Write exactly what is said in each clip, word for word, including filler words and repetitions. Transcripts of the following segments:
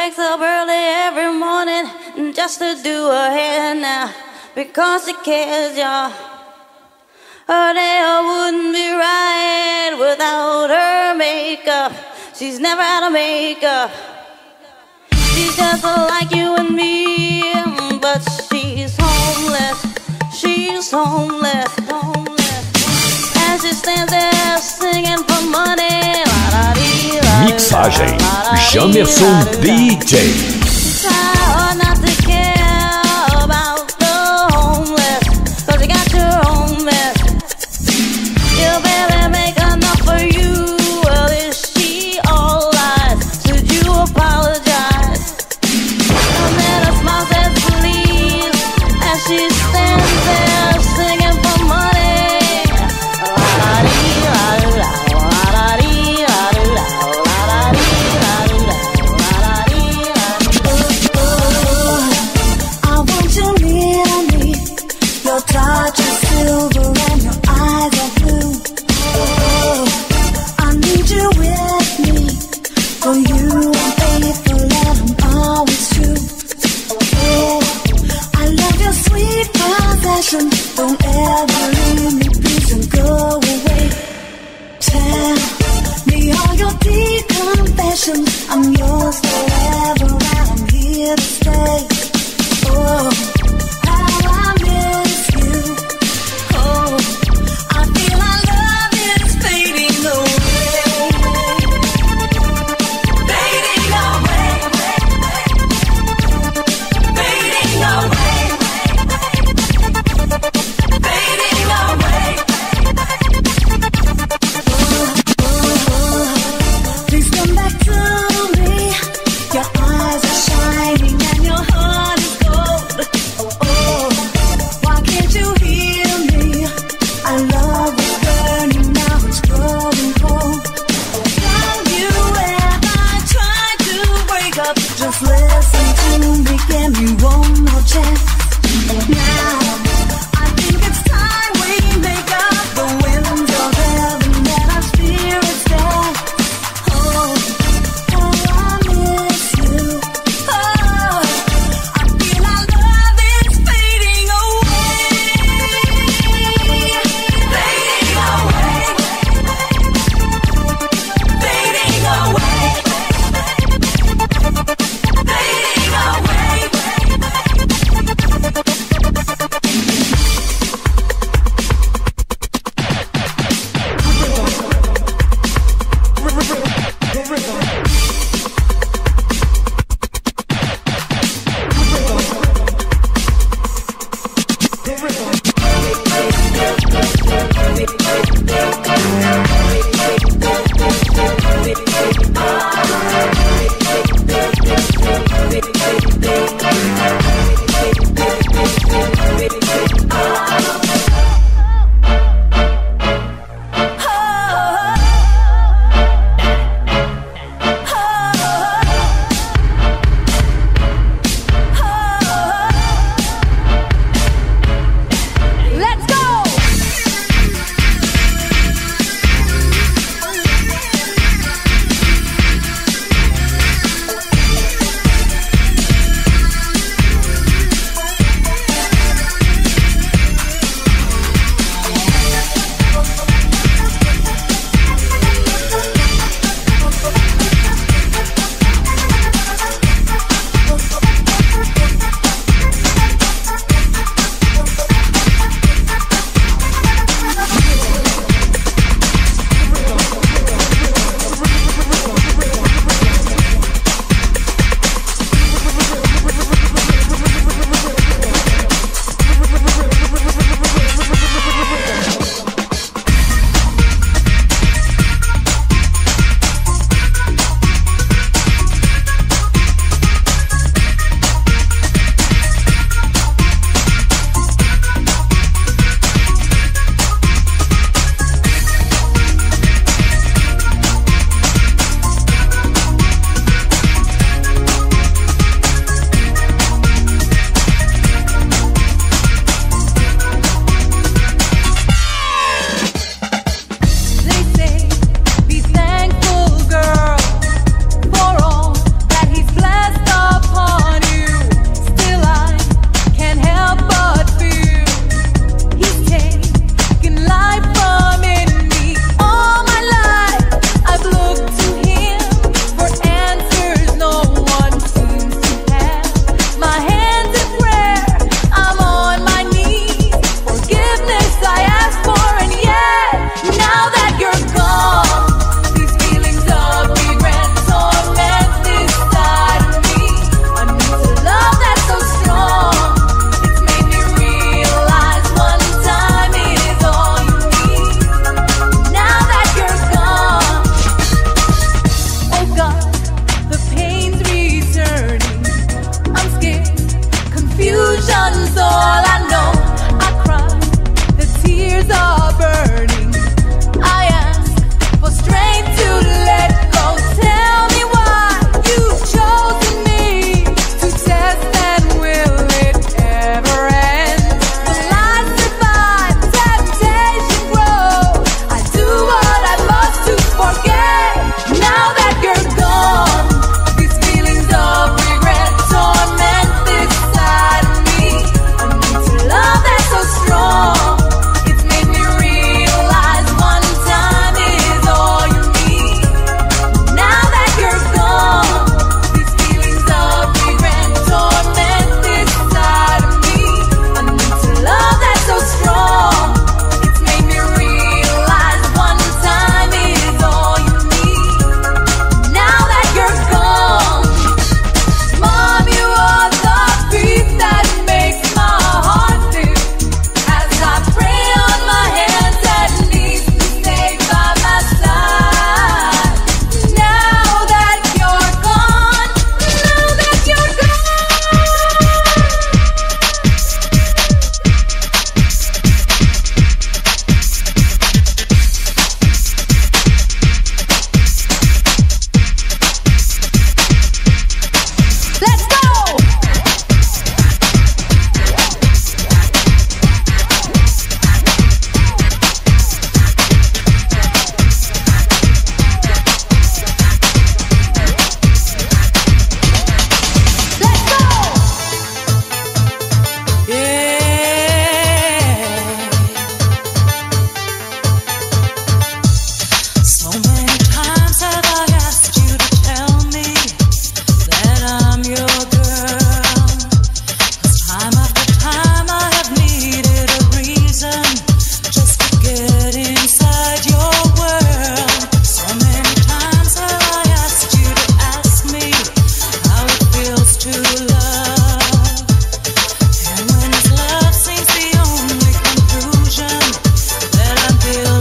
wakes up early every morning just to do her hair now because she cares, y'all. Her hair wouldn't be right without her makeup. She's never out of makeup. She's just like you and me, but she's homeless. She's homeless, homeless. And she stands there singing for money. Mixagem Jamerson D J.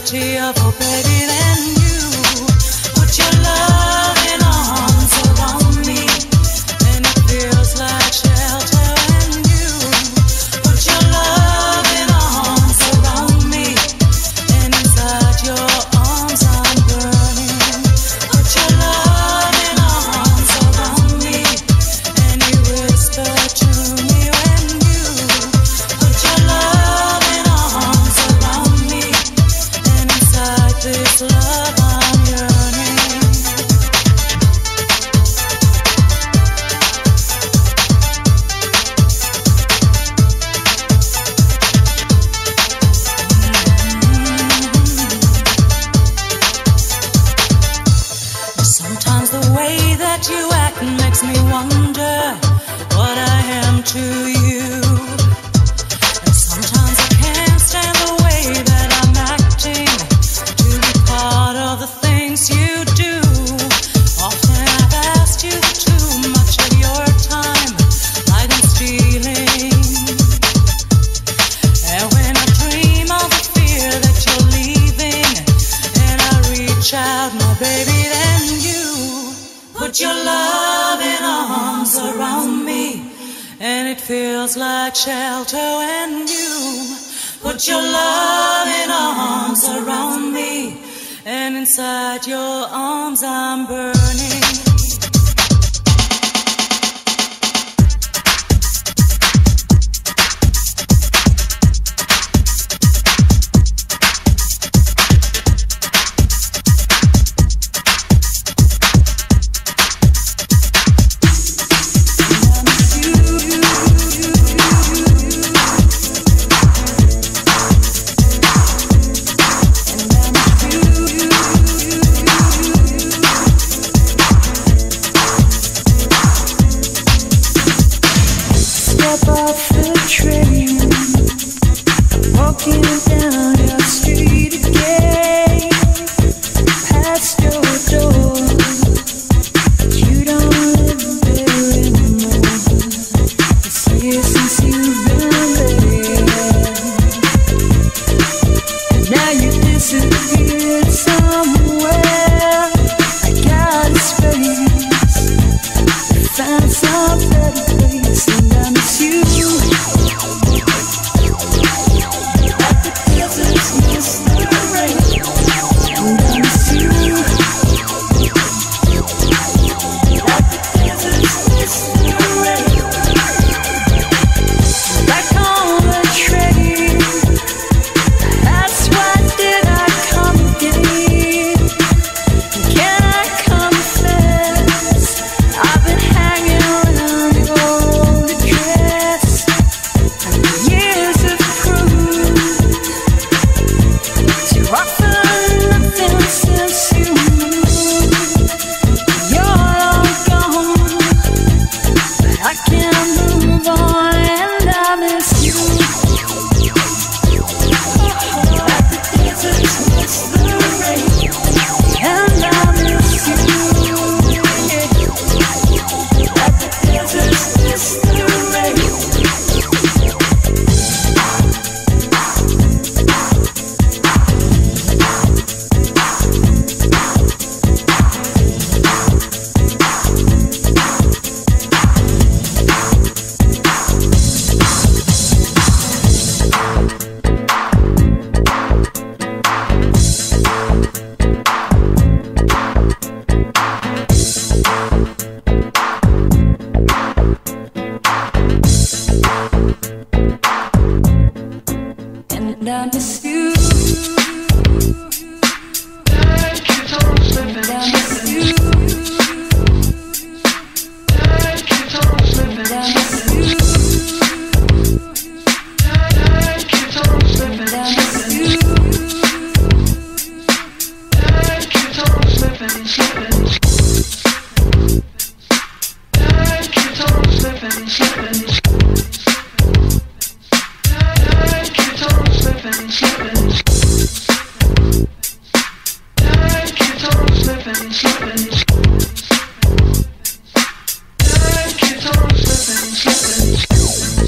prettier for baby than you. Put your loving arms around me, and it feels like shelter and you. Put your loving arms around me, and inside your arms I'm burning. Put your loving arms around me, and you whisper to me when you put your loving arms around me, and inside this love I'm yearning. Sometimes the way that you act makes me wonder what I am to you. And sometimes I can't stand the way that I'm acting to be part of the things you do. Often I've asked you for too much of your time, like I'm stealing. And when I dream of the fear that you're leaving, and I reach out, my baby, then you put your loving arms around me, and it feels like shelter when you put your loving arms around me, and inside your arms I'm burning.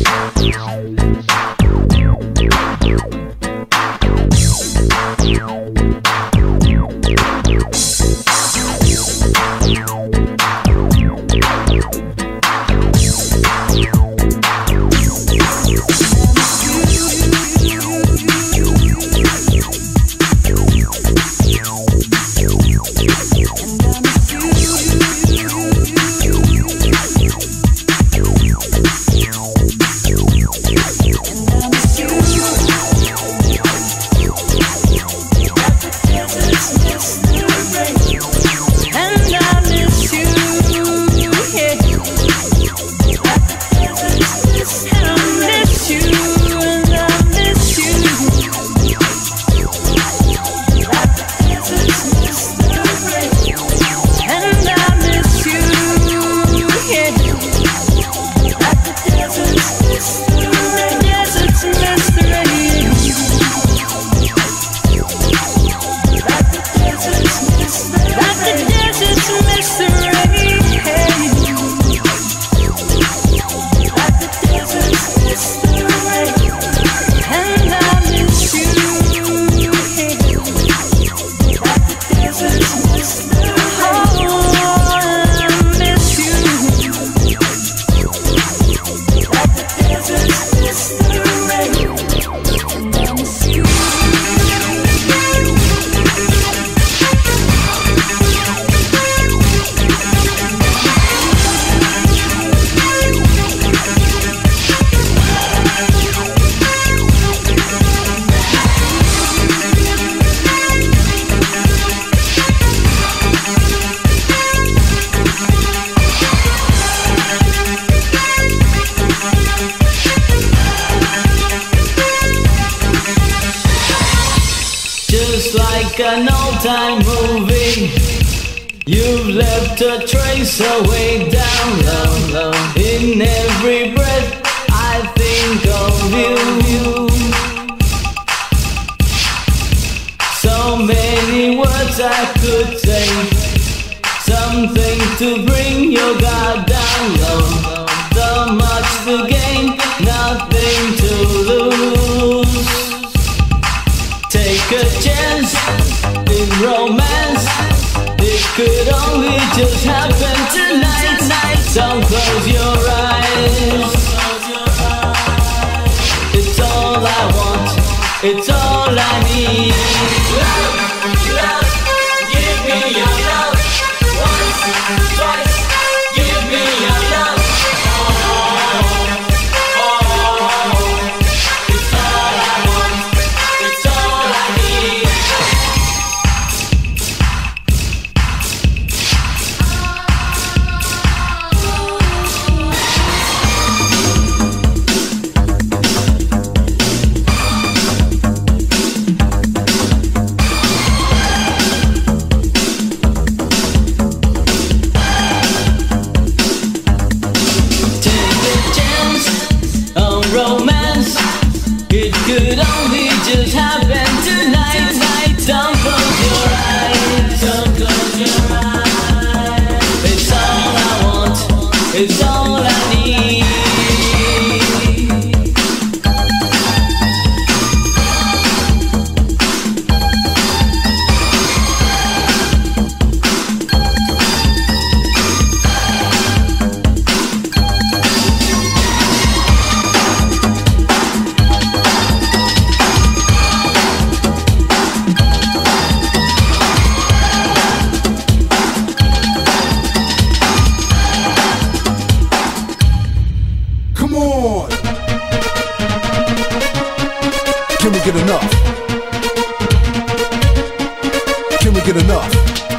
Wow. An old-time movie, you've left a trace away down low, low. In every breath I think of you. So many words I could say, something to bring your guard down low. So much to gain, nothing to lose. Take a chance in romance. It could only just happen tonight. Don't close your eyes. It's all I want. It's all I need. Love, love, give me your love. Once, twice, give me your love. Could only just happen tonight. Don't close your eyes. Don't close your eyes. It's all I want. It's all I need. Can we get enough? Can we get enough?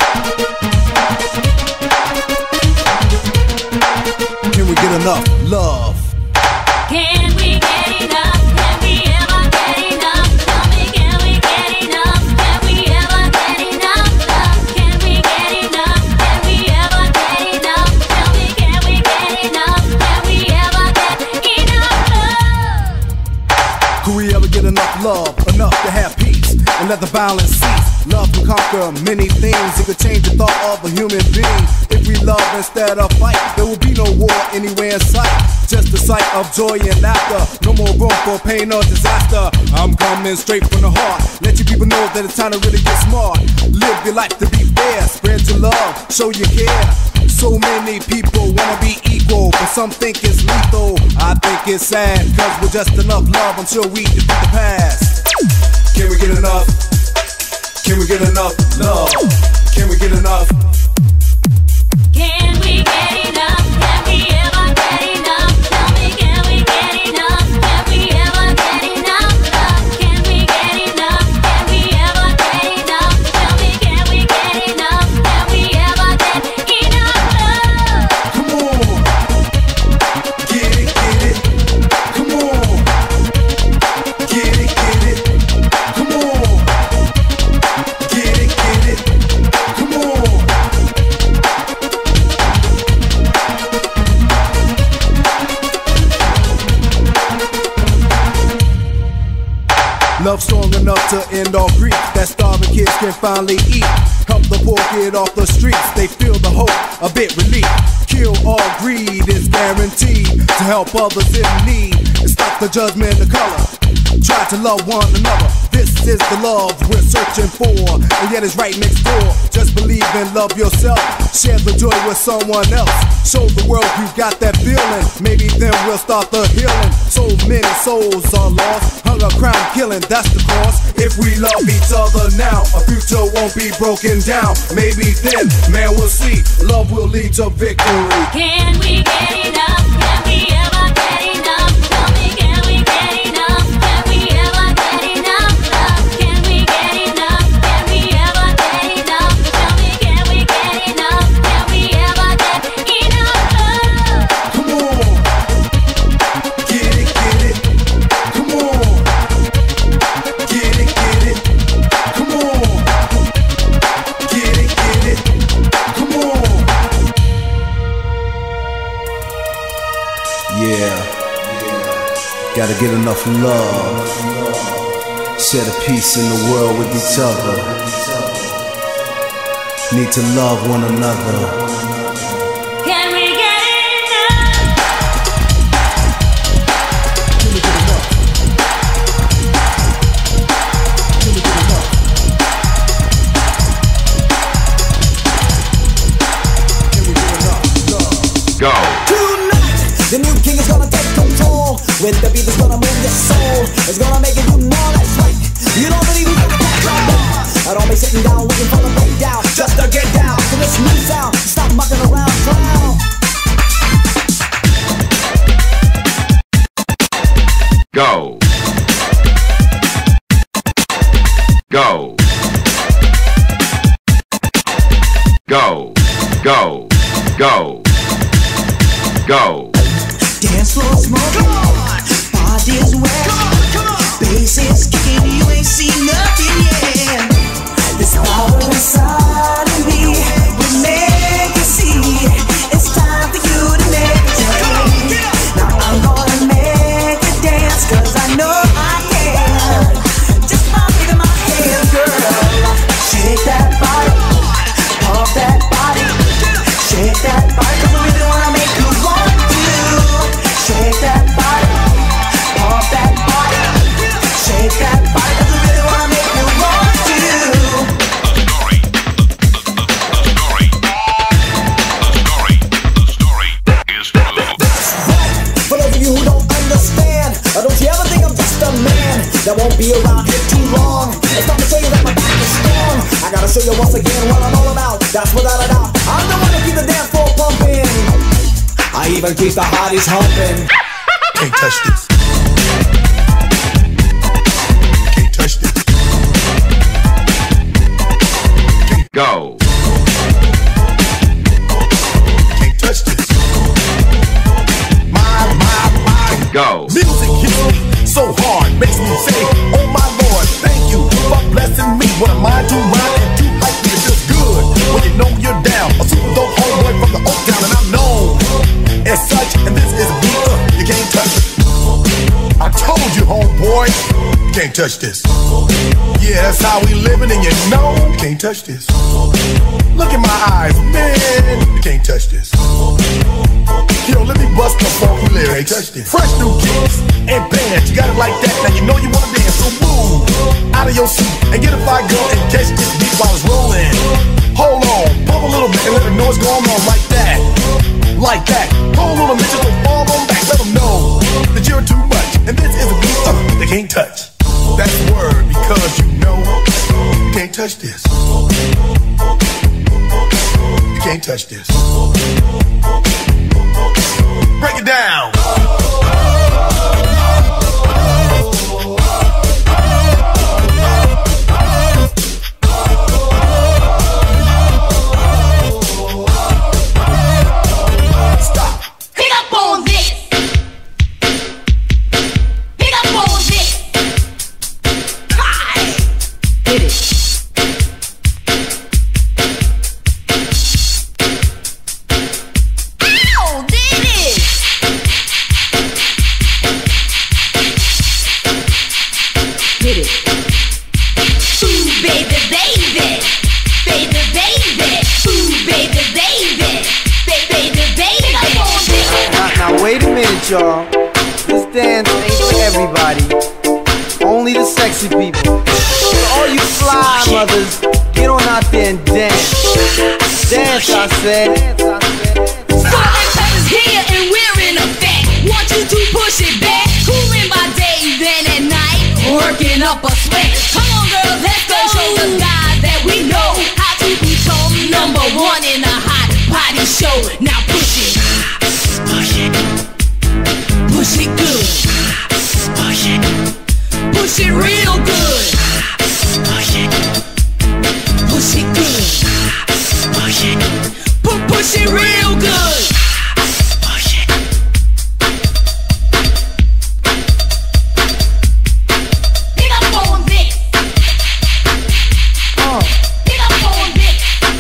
Can we get enough love? Can we get enough? Can we ever get enough? Tell me, can we get enough? Can we ever get enough love? Can we get enough? Can we ever get enough? Tell me, can we get enough? Can we ever get enough love? Can we ever get enough love? Enough to have peace and let the violence cease. Love can conquer many things. It could change the thought of a human being. If we love instead of fight, there will be no war anywhere in sight. Just a sight of joy and laughter. No more room for pain or disaster. I'm coming straight from the heart. Let you people know that it's time to really get smart. Live your life to be fair. Spread your love, show you care. So many people wanna be equal, but some think it's lethal. I think it's sad, cause we're just enough love until we defeat the past. Can we get enough? Can we get enough love? Can we get enough? Can we get enough? Can we ever get enough? Tell me, can we get enough? Can we ever get enough? Love strong enough to end all grief, that starving kids can finally eat. Help the poor get off the streets, they feel the hope, a bit relief. Kill all greed is guaranteed to help others in need. And stop the judgment of color, try to love one another. This is the love we're searching for, and yet it's right next door. Just believe and love yourself, share the joy with someone else. Show the world you got that feeling, maybe then we'll start the healing. So many souls are lost, hunger, crime, killing, that's the cost. If we love each other now, a future won't be broken down. Maybe then, man, we'll see, love will lead to victory. Can we get enough? Can we ever get enough? Tell me, can we get enough? Can we ever get enough love? Can we get enough? Can we ever get enough? Tell me, can we get enough? Can we ever get enough love? Come on, get it, get it. Come on, get it, get it. Come on, get it, get it. Come on. Yeah, gotta get enough love. Share the peace in the world with each other. Need to love one another. Can we get enough? Go. The new king is gonna take control. With the beat that's gonna move your soul. It's gonna make you do more, that's right. You don't believe me? I don't be sitting down looking for the breakdown. Just to get down to this new sound. Stop mucking around, clown. Go. Go. Go. Go. Go. Go. Dance floor smoking, body's wet, bass is kicking, you ain't seen nothing yet. This power inside of me will make you see it's time for you to make a change. Now I'm gonna make you dance, cause I know I can. Just by waving my hand, girl. Shake that body, pump that body, shake that body, cause I really wanna make you want to. Shake that body, pump that body, shake that body, cause I really wanna make you want to. For those of you who don't understand, or don't you ever think I'm just a man that won't be around here too long? It's time to show you that my back is strong. I gotta show you once again what I'm all about. That's without a doubt. I'm the one that keep the dance floor pumping. I even keep the hotties humping. Can't touch this. Can't touch this. Go. Can't touch this. My, my, my. Go. Music hits me so hard, makes me say, oh my Lord, thank you for blessing me. What am I to rhyme and to hype me? It feels good when you know you're down. A super dope homeboy from the Oak Town, and I'm known as such. And this is a beat uh, you can't touch it. I told you, homeboy, you can't touch this. Yeah, that's how we living, and you know you can't touch this. Look in my eyes, man, you can't touch this. Yo, let me bust the funky lyrics. Fresh new kicks and bands, you got it like that. Now you know you wanna dance, so move out of your seat and get a fire girl and catch this beat while it's rolling. Hold on, pump a little bit and let them know what's going on like that, like that. Hold on a minute, just don't fall on back. Let them know that you're too much, and this is a beat uh, they can't touch. That's the word, because you know you can't touch this. You can't touch this. Break it down. only the sexy people. So all you fly mothers, get on out there and dance. Dance, I said. Summertime is here and we're in effect. Want you to push it back. Cooling by day, then at night, working up a sweat. Come on, girls, let's go. Show the guys that we know how to become number one in a hot party show. Now push it. Push it. Push it good. Push it. Push it real good. Push it. Push it good. Push it. Pu- push it real good. Push it. Pick up on this. Oh. Pick up on this.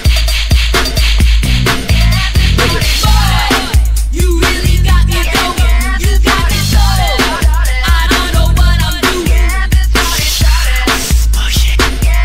Boy, you really got me going. You got me started. I don't know what I'm doing. Push it.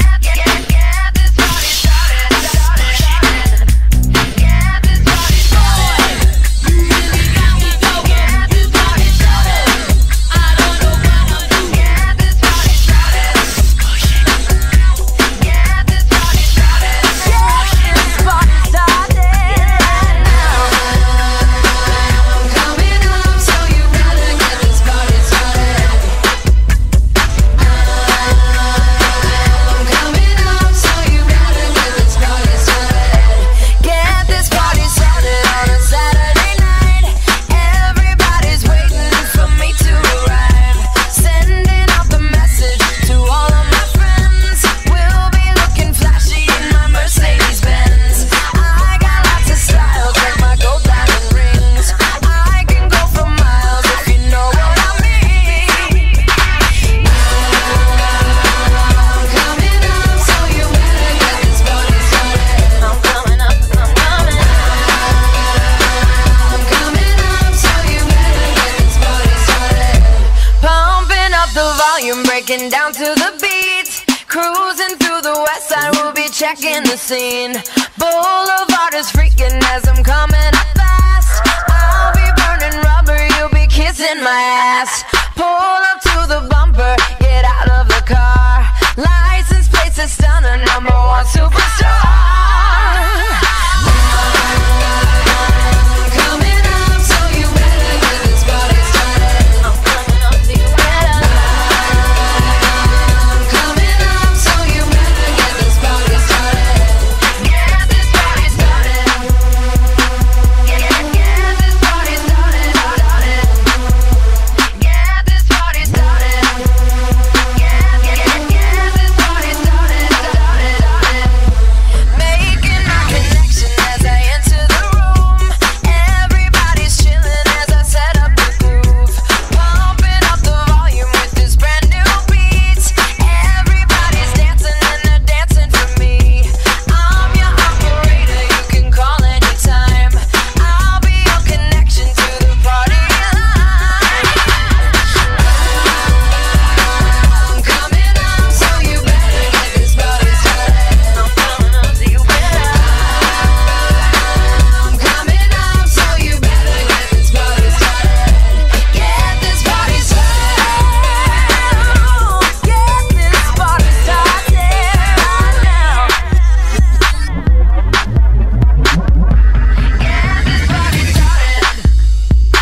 Breaking down to the beat, cruising through the west side, we'll be checking the scene. Boulevard is freaking as I'm coming up fast. I'll be burning rubber, you'll be kissing my ass. Pull up to the bumper, get out of the car. License plates are stunning, number one superstar.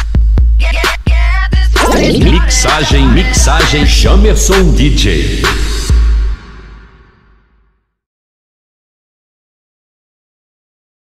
Mixagem, mixagem, Jamerson D J.